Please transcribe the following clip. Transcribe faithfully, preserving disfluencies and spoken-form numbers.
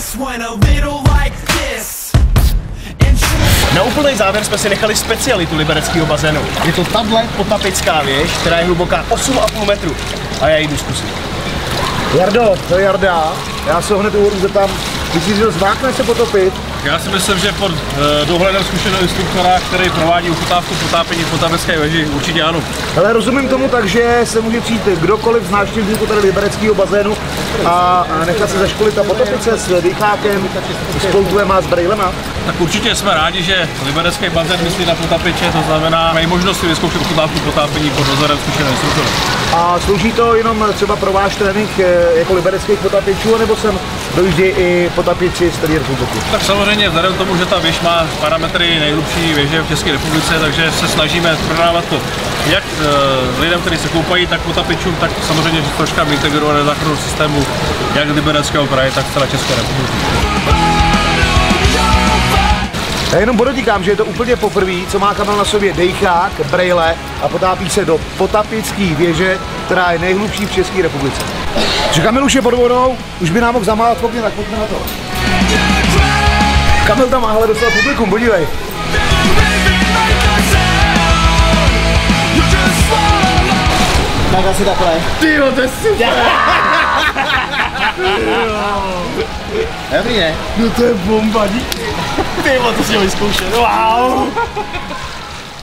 Na úplný závěr jsme si nechali specialitu libereckého bazénu. Je to tahle potapická věž, která je hluboká osm a půl metru. A já ji jdu zkusit. Jardo, to je Jarda. Já se ho hned úvodu zeptám, myslíš, že zvákne se potopit? Já si myslím, že pod uh, dohledem zkušeného instruktora, který provádí uchutávku potápění v potapecké věži, určitě ano. Ale rozumím tomu tak, že se může přijít kdokoliv z návštěvníků tady libereckého bazénu a nechat se zaškolit a potopit se s dýchákem, s ploutvem a s brejlema. Tak určitě jsme rádi, že liberecký bazén myslí na potapiče, to znamená, mají možnost si vyzkoušet uchutávku potápění pod dozorem zkušeného instruktora. A slouží to jenom třeba pro váš trénink jako libereckých potapičů, nebo sem dojíždí i potapiči z celé republiky? Tak samozřejmě vzhledem k tomu, že ta věž má parametry nejhlubší věže v České republice, takže se snažíme prodávat to jak e, lidem, kteří se koupají, tak potapičům, tak samozřejmě troška integrovat do záchranného systému jak Libereckého kraje, tak celé České republiky. Já jenom podotýkám, že je to úplně poprvé, co má Kamil na sobě dejchák, brejle a potápí se do potapické věže, která je nejhlubší v České republice. Že Kamil už je pod vodou, už by nám mohl zamávat pokně, tak pojďme na to. Kamil tam máhle dostal publikum, podívej. Tak asi takhle. Tyjo, to je super. Dobrý, ne? No to je bomba, díky. Tyjo, to si ho vyzkoušet. Wow.